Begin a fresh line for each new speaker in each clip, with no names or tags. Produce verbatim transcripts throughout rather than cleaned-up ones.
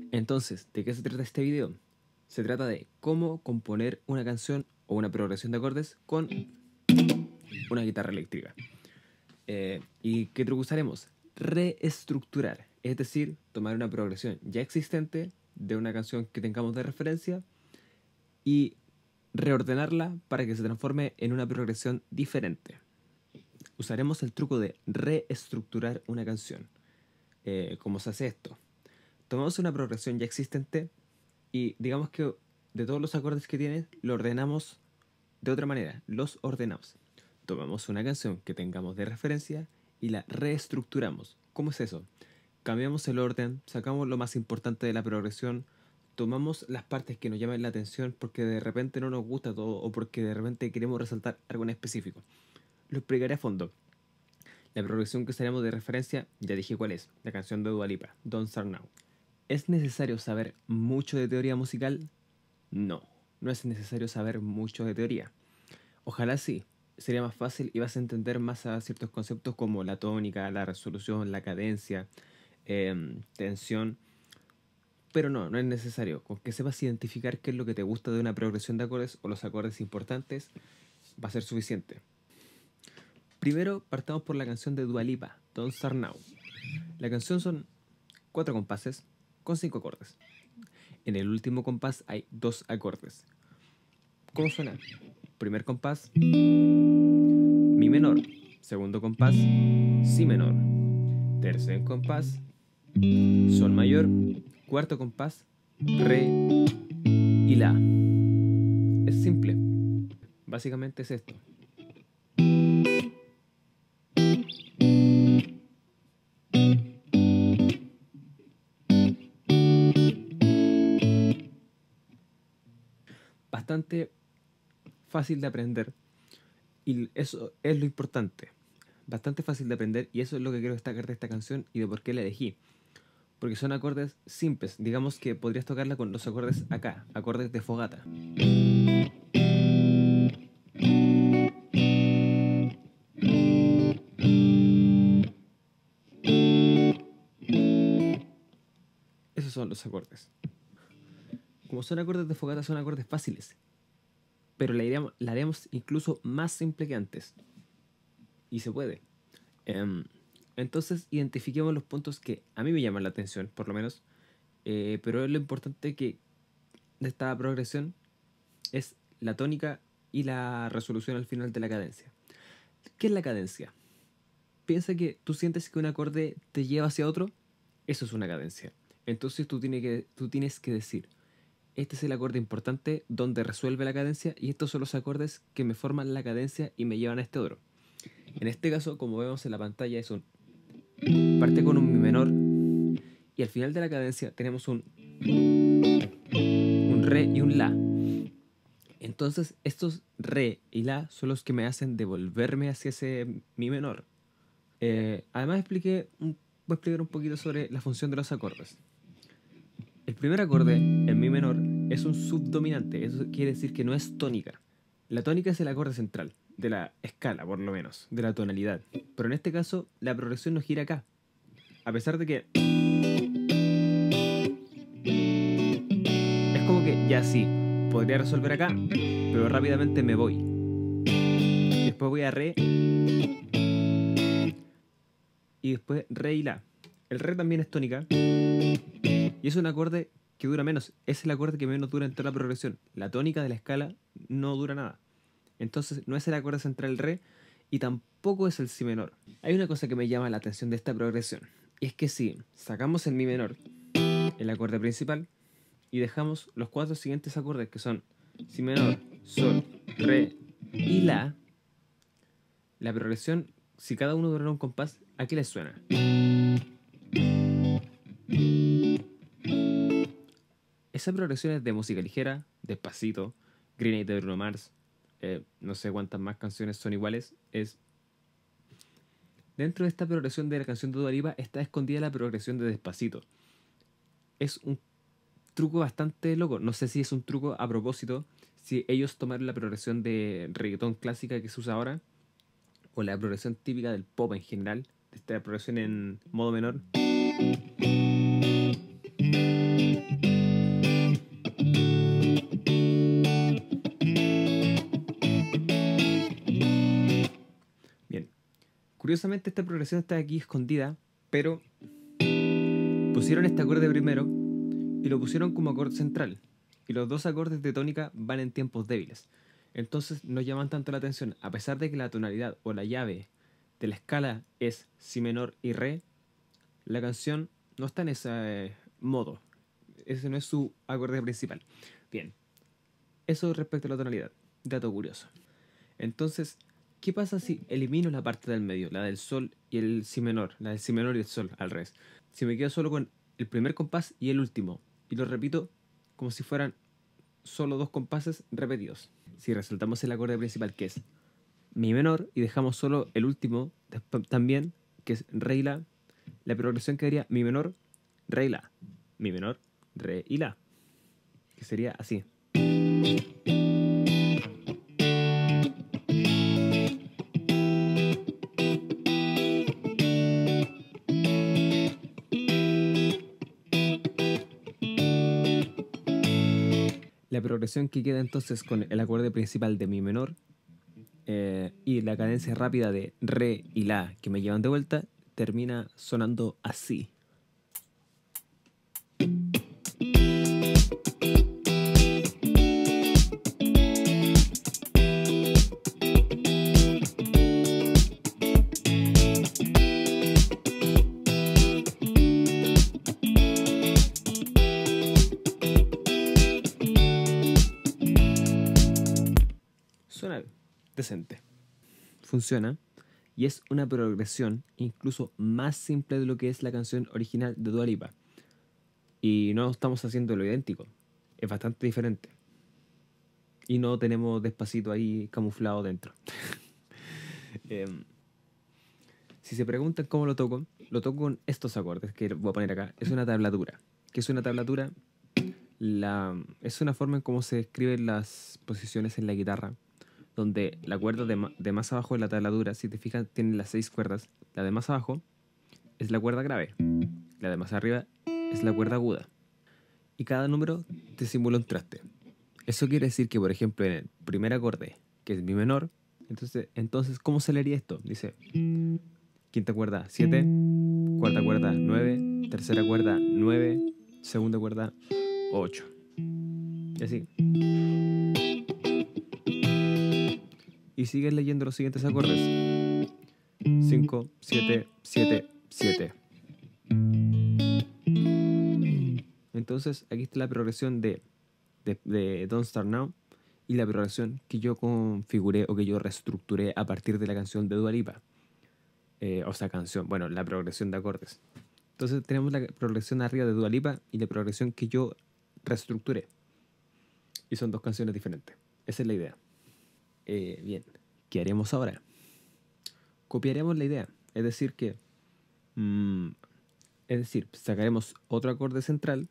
Entonces, ¿de qué se trata este video? Se trata de cómo componer una canción o una progresión de acordes con una guitarra eléctrica. Eh, ¿Y qué truco usaremos? Reestructurar, es decir, tomar una progresión ya existente de una canción que tengamos de referencia y reordenarla para que se transforme en una progresión diferente. Usaremos el truco de reestructurar una canción. Eh, ¿Cómo se hace esto? Tomamos una progresión ya existente y digamos que de todos los acordes que tiene, lo ordenamos de otra manera, los ordenamos. Tomamos una canción que tengamos de referencia y la reestructuramos. ¿Cómo es eso? Cambiamos el orden, sacamos lo más importante de la progresión, tomamos las partes que nos llaman la atención porque de repente no nos gusta todo o porque de repente queremos resaltar algo en específico. Lo explicaré a fondo. La progresión que usaremos de referencia, ya dije cuál es, la canción de Dua Lipa, Don't Start Now. ¿Es necesario saber mucho de teoría musical? No, no es necesario saber mucho de teoría. Ojalá sí, sería más fácil y vas a entender más a ciertos conceptos como la tónica, la resolución, la cadencia, eh, tensión. Pero no, no es necesario. Con que sepas identificar qué es lo que te gusta de una progresión de acordes o los acordes importantes, va a ser suficiente. Primero partamos por la canción de Dua Lipa, Don't Start Now. La canción son cuatro compases con cinco acordes. En el último compás hay dos acordes. ¿Cómo suena? Primer compás, mi menor. Segundo compás, si menor. Tercer compás, sol mayor. Cuarto compás, re y la. Es simple. Básicamente es esto. Bastante fácil de aprender y eso es lo importante. Bastante fácil de aprender y eso es lo que quiero destacar de esta canción y de por qué la elegí. Porque son acordes simples. Digamos que podrías tocarla con los acordes acá, acordes de fogata. Esos son los acordes. Como son acordes de fogata, son acordes fáciles. Pero la, iremos, la haremos incluso más simple que antes. Y se puede. Um, entonces, identifiquemos los puntos que a mí me llaman la atención, por lo menos. Eh, pero es lo importante que de esta progresión es la tónica y la resolución al final de la cadencia. ¿Qué es la cadencia? Piensa que tú sientes que un acorde te lleva hacia otro. Eso es una cadencia. Entonces tú tienes que, tú tienes que decir, este es el acorde importante donde resuelve la cadencia y estos son los acordes que me forman la cadencia y me llevan a este otro. En este caso, como vemos en la pantalla, es un parte con un mi menor y al final de la cadencia tenemos un un re y un la. Entonces estos re y la son los que me hacen devolverme hacia ese mi menor. Eh, además expliqué un, voy a explicar un poquito sobre la función de los acordes. El primer acorde, en mi menor, es un subdominante. Eso quiere decir que no es tónica. La tónica es el acorde central, de la escala por lo menos, de la tonalidad. Pero en este caso, la progresión no gira acá. A pesar de que... Es como que ya sí, podría resolver acá, pero rápidamente me voy. Después voy a re. Y después re y la. El re también es tónica. Y es un acorde que dura menos. Es el acorde que menos dura en toda la progresión. La tónica de la escala no dura nada. Entonces no es el acorde central el re y tampoco es el si menor. Hay una cosa que me llama la atención de esta progresión. Y es que si sacamos el mi menor, el acorde principal, y dejamos los cuatro siguientes acordes que son si menor, sol, re y la, la progresión, si cada uno dura un compás, ¿a qué les suena? Esa progresión es de música ligera, Despacito, Green Day de Bruno Mars, eh, no sé cuántas más canciones son iguales. Es dentro de esta progresión de la canción de Dua Lipa está escondida la progresión de Despacito. Es un truco bastante loco. No sé si es un truco a propósito, si ellos tomaron la progresión de reggaetón clásica que se usa ahora, o la progresión típica del pop en general, de esta progresión en modo menor. Curiosamente esta progresión está aquí escondida, pero pusieron este acorde primero y lo pusieron como acorde central. Y los dos acordes de tónica van en tiempos débiles. Entonces no llaman tanto la atención. A pesar de que la tonalidad o la llave de la escala es si menor y re, la canción no está en ese eh, modo. Ese no es su acorde principal. Bien, eso respecto a la tonalidad. Dato curioso. Entonces, ¿qué pasa si elimino la parte del medio? La del sol y el si menor. La del si menor y el sol, al revés. Si me quedo solo con el primer compás y el último, y lo repito como si fueran solo dos compases repetidos. Si resaltamos el acorde principal, que es mi menor, y dejamos solo el último también, que es re y la, la progresión quedaría mi menor, re y la, mi menor, re y la, que sería así. La progresión que queda entonces con el acorde principal de mi menor eh, y la cadencia rápida de re y la que me llevan de vuelta termina sonando así. Suena decente. Funciona. Y es una progresión incluso más simple de lo que es la canción original de Dua Lipa. Y no estamos haciendo lo idéntico. Es bastante diferente. Y no tenemos Despacito ahí camuflado dentro. eh, si se preguntan cómo lo toco, lo toco con estos acordes que voy a poner acá. Es una tablatura. ¿Qué es una tablatura? La, es una forma en cómo se escriben las posiciones en la guitarra, donde la cuerda de, ma de más abajo de la tablatura, si te fijas, tiene las seis cuerdas. La de más abajo es la cuerda grave, la de más arriba es la cuerda aguda. Y cada número te simula un traste. Eso quiere decir que, por ejemplo, en el primer acorde, que es mi menor, entonces, entonces ¿cómo se leería esto? Dice, quinta cuerda siete, cuarta cuerda nueve, tercera cuerda nueve, segunda cuerda ocho. Y así. Y sigues leyendo los siguientes acordes. cinco, siete, siete, siete. Entonces aquí está la progresión de, de, de Don't Start Now y la progresión que yo configuré o que yo reestructuré a partir de la canción de Dua Lipa. Eh, o sea, canción, bueno, la progresión de acordes. Entonces tenemos la progresión arriba de Dua Lipa y la progresión que yo reestructuré. Y son dos canciones diferentes. Esa es la idea. Eh, bien, ¿qué haremos ahora? Copiaremos la idea. Es decir que... Mmm, es decir, sacaremos otro acorde central.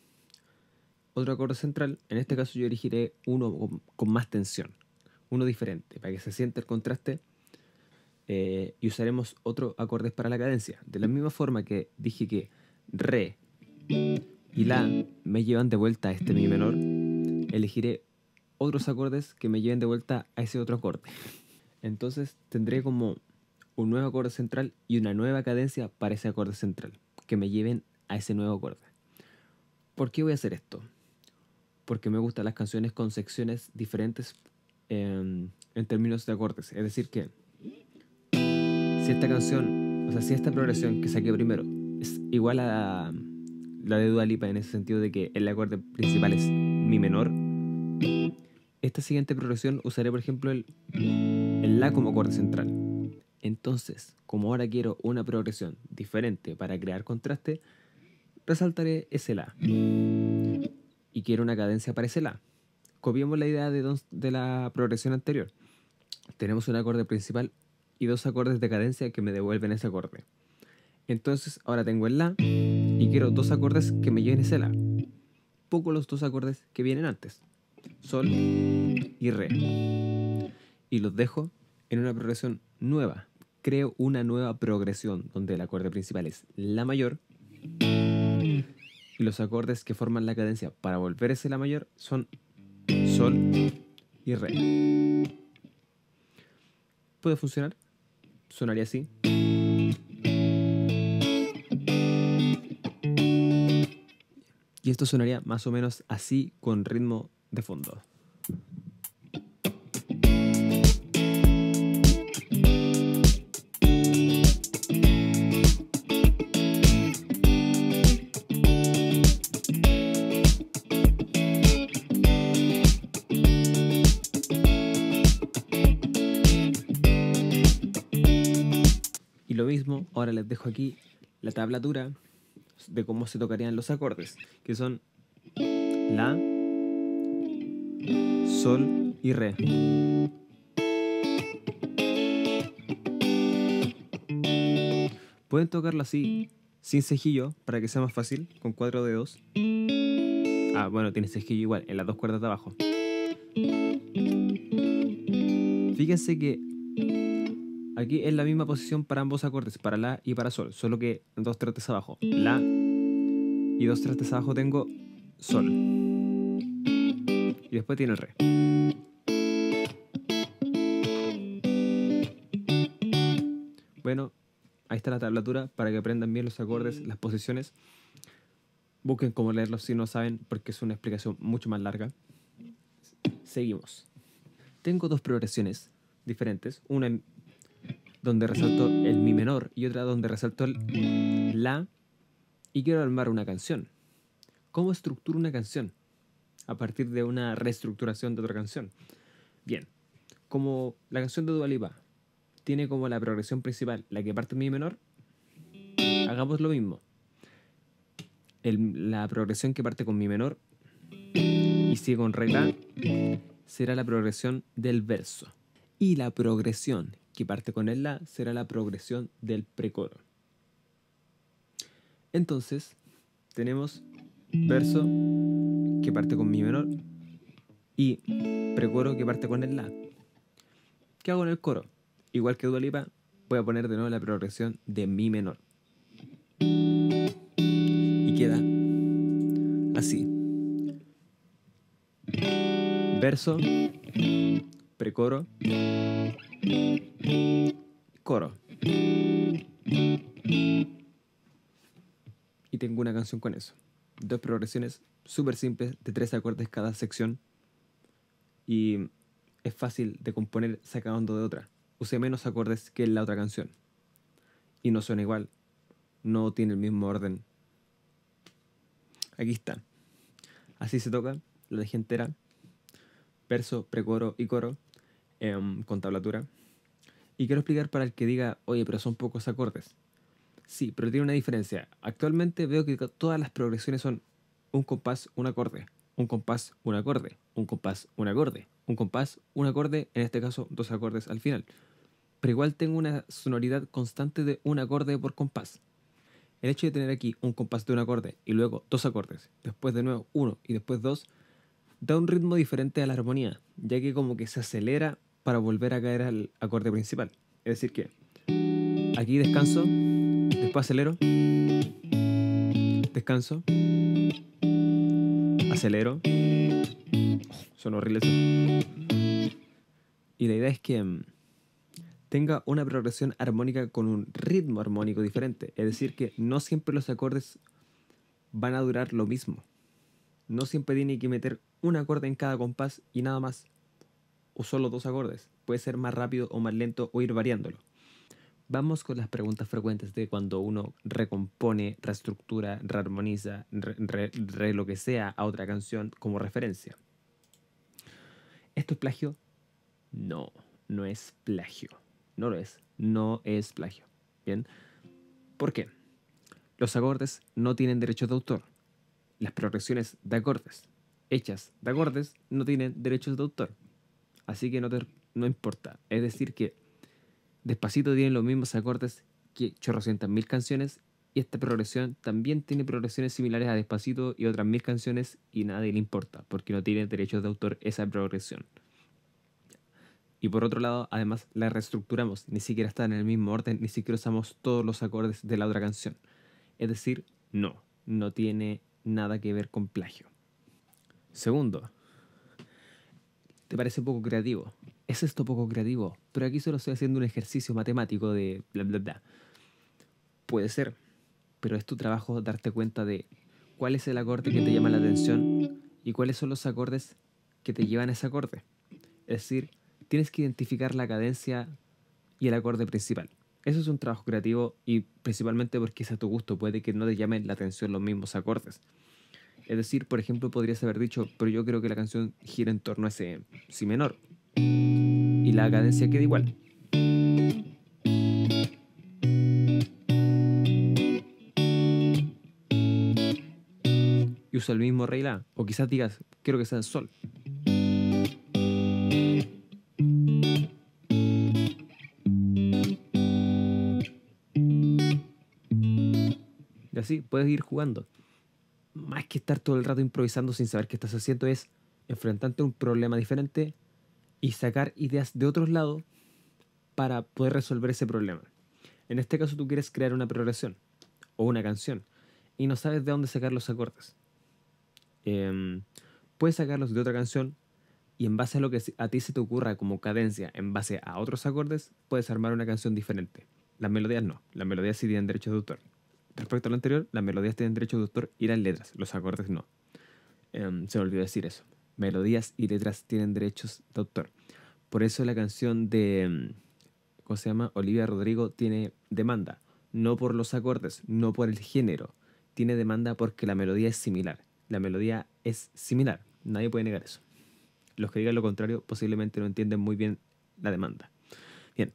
Otro acorde central. En este caso yo elegiré uno con, con más tensión. Uno diferente, para que se sienta el contraste. Eh, y usaremos otros acordes para la cadencia. De la misma forma que dije que re y la me llevan de vuelta a este mi menor, elegiré otros acordes que me lleven de vuelta a ese otro acorde. Entonces tendré como un nuevo acorde central y una nueva cadencia para ese acorde central, que me lleven a ese nuevo acorde. ¿Por qué voy a hacer esto? Porque me gustan las canciones con secciones diferentes en, en términos de acordes. Es decir que si esta canción, o sea, si esta progresión que saqué primero es igual a la de Dua Lipa en ese sentido de que el acorde principal es mi menor, esta siguiente progresión usaré, por ejemplo, el, el la como acorde central. Entonces, como ahora quiero una progresión diferente para crear contraste, resaltaré ese la. Y quiero una cadencia para ese la. Copiemos la idea de, dos, de la progresión anterior. Tenemos un acorde principal y dos acordes de cadencia que me devuelven ese acorde. Entonces ahora tengo el la y quiero dos acordes que me lleven ese la. Poco los dos acordes que vienen antes, sol y re. Y los dejo en una progresión nueva. Creo una nueva progresión donde el acorde principal es la mayor y los acordes que forman la cadencia para volver ese la mayor son sol y re. ¿Puede funcionar? sonaría así. Y esto sonaría más o menos así con ritmo de fondo. Y lo mismo, ahora les dejo aquí la tablatura de cómo se tocarían los acordes, que son La, Sol y Re. Pueden tocarlo así, sin cejillo, para que sea más fácil, con cuatro dedos. Ah, bueno, tiene cejillo igual, en las dos cuerdas de abajo. Fíjense que aquí es la misma posición para ambos acordes, para La y para Sol, solo que dos trastes abajo. La y dos trastes abajo tengo Sol. Y después tiene el Re. Bueno, ahí está la tablatura para que aprendan bien los acordes, las posiciones. Busquen cómo leerlos si no saben, porque es una explicación mucho más larga. Seguimos. Tengo dos progresiones diferentes. Una en donde resalto el Mi menor y otra donde resalto el La. Y quiero armar una canción. ¿Cómo estructuro una canción? A partir de una reestructuración de otra canción. Bien, como la canción de Dua Lipa tiene como la progresión principal la que parte en Mi menor, hagamos lo mismo. El, la progresión que parte con Mi menor y sigue con Re La será la progresión del verso. Y la progresión que parte con el La será la progresión del precoro. Entonces, tenemos verso que parte con Mi menor y precoro que parte con el La. ¿Qué hago en el coro? Igual que Dua Lipa, voy a poner de nuevo la progresión de Mi menor. Y queda así. Verso, precoro, coro. Y tengo una canción con eso. Dos progresiones súper simples de tres acordes cada sección. Y es fácil de componer sacando de otra. Usé menos acordes que en la otra canción. Y no suena igual. No tiene el mismo orden. Aquí está. Así se toca. Lo dejé entera. Verso, precoro y coro. Eh, con tablatura. Y quiero explicar para el que diga, oye, pero son pocos acordes. Sí, pero tiene una diferencia. Actualmente veo que todas las progresiones son un compás, un acorde, un compás, un acorde, un compás, un acorde, un compás, un acorde, en este caso dos acordes al final. Pero igual tengo una sonoridad constante de un acorde por compás. El hecho de tener aquí un compás de un acorde y luego dos acordes, después de nuevo uno y después dos, da un ritmo diferente a la armonía, ya que como que se acelera para volver a caer al acorde principal. Es decir que aquí descanso, después acelero, descanso, acelero. Oh, son horribles eso. Y la idea es que um, tenga una progresión armónica con un ritmo armónico diferente. Es decir, que no siempre los acordes van a durar lo mismo. No siempre tiene que meter un acorde en cada compás y nada más. O solo dos acordes. Puede ser más rápido o más lento o ir variándolo. Vamos con las preguntas frecuentes de cuando uno recompone, reestructura, rearmoniza, re, re, re lo que sea a otra canción como referencia. ¿Esto es plagio? No, no es plagio. No lo es. No es plagio. ¿Bien? ¿Por qué? Los acordes no tienen derechos de autor. Las progresiones de acordes hechas de acordes no tienen derechos de autor. Así que no, te, no importa. Es decir que Despacito tiene los mismos acordes que chorrocientas mil canciones y esta progresión también tiene progresiones similares a Despacito y otras mil canciones y nadie le importa porque no tiene derechos de autor esa progresión. Y por otro lado, además la reestructuramos, ni siquiera están en el mismo orden, ni siquiera usamos todos los acordes de la otra canción. Es decir, no, no tiene nada que ver con plagio. Segundo, te parece poco creativo. ¿Es esto poco creativo? Pero aquí solo estoy haciendo un ejercicio matemático de bla bla bla. Puede ser, pero es tu trabajo darte cuenta de cuál es el acorde que te llama la atención y cuáles son los acordes que te llevan a ese acorde. Es decir, tienes que identificar la cadencia y el acorde principal. Eso es un trabajo creativo y principalmente porque es a tu gusto, puede que no te llamen la atención los mismos acordes. Es decir, por ejemplo, podrías haber dicho, pero yo creo que la canción gira en torno a ese si menor y la cadencia queda igual. Y usa el mismo re y la, o quizás digas, quiero que sea en sol. Y así puedes ir jugando. Más que estar todo el rato improvisando sin saber qué estás haciendo, es enfrentarte a un problema diferente y sacar ideas de otros lados para poder resolver ese problema. En este caso tú quieres crear una progresión o una canción y no sabes de dónde sacar los acordes. Eh, puedes sacarlos de otra canción y en base a lo que a ti se te ocurra como cadencia, en base a otros acordes, puedes armar una canción diferente. Las melodías no, las melodías sí tienen derechos de autor. Respecto a lo anterior, las melodías tienen derechos de autor y las letras, los acordes no. Eh, se me olvidó decir eso. Melodías y letras tienen derechos de autor. Por eso la canción de, ¿cómo se llama? Olivia Rodrigo tiene demanda. No por los acordes, no por el género. Tiene demanda porque la melodía es similar. La melodía es similar. Nadie puede negar eso. Los que digan lo contrario posiblemente no entienden muy bien la demanda. Bien.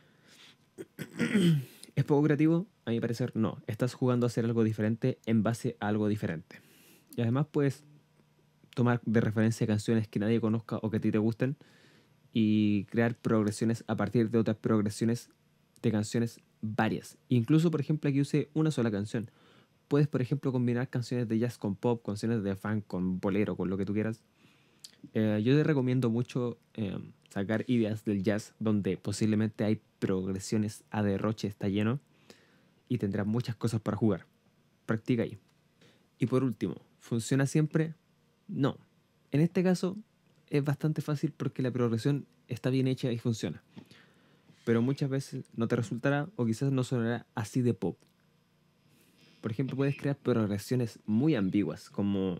¿Es poco creativo? A mi parecer, no. Estás jugando a hacer algo diferente en base a algo diferente. Y además puedes tomar de referencia canciones que nadie conozca o que a ti te gusten y crear progresiones a partir de otras progresiones de canciones varias. Incluso, por ejemplo, aquí use una sola canción. Puedes, por ejemplo, combinar canciones de jazz con pop, canciones de funk con bolero, con lo que tú quieras. Eh, yo te recomiendo mucho eh, sacar ideas del jazz donde posiblemente hay progresiones a derroche, está lleno y tendrás muchas cosas para jugar. Practica ahí. Y por último, ¿funciona siempre? No. En este caso es bastante fácil porque la progresión está bien hecha y funciona. Pero muchas veces no te resultará o quizás no sonará así de pop. Por ejemplo, puedes crear progresiones muy ambiguas como...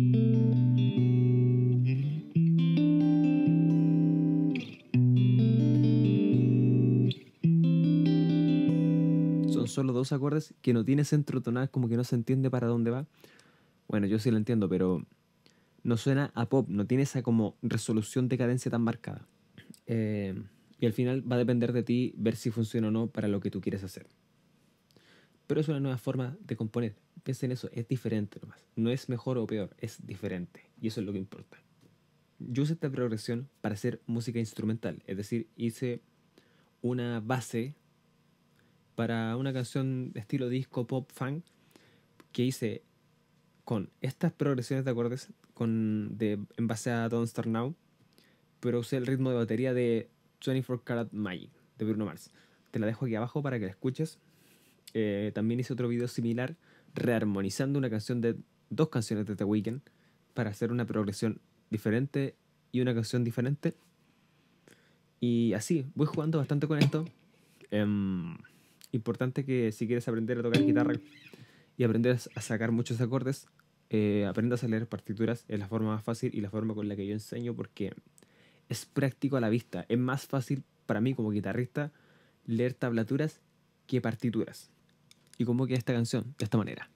Son solo dos acordes que no tiene centro tonal, como que no se entiende para dónde va. Bueno, yo sí lo entiendo, pero no suena a pop, no tiene esa como resolución de cadencia tan marcada. Eh, y al final va a depender de ti ver si funciona o no para lo que tú quieres hacer. Pero es una nueva forma de componer. Piensa en eso, es diferente nomás. No es mejor o peor, es diferente. Y eso es lo que importa. Yo usé esta progresión para hacer música instrumental. Es decir, hice una base para una canción de estilo disco, pop, funk, que hice con estas progresiones de acordes con, de, en base a Don't Start Now, pero usé el ritmo de batería de veinticuatro Karat Magic de Bruno Mars. Te la dejo aquí abajo para que la escuches. Eh, también hice otro video similar rearmonizando una canción de dos canciones de The Weeknd para hacer una progresión diferente y una canción diferente. Y así, voy jugando bastante con esto. Um, importante que si quieres aprender a tocar guitarra y aprender a sacar muchos acordes, eh, aprendas a leer partituras. Es la forma más fácil y la forma con la que yo enseño porque es práctico a la vista. Es más fácil para mí como guitarrista leer tablaturas que partituras. ¿Y cómo queda esta canción? De esta manera.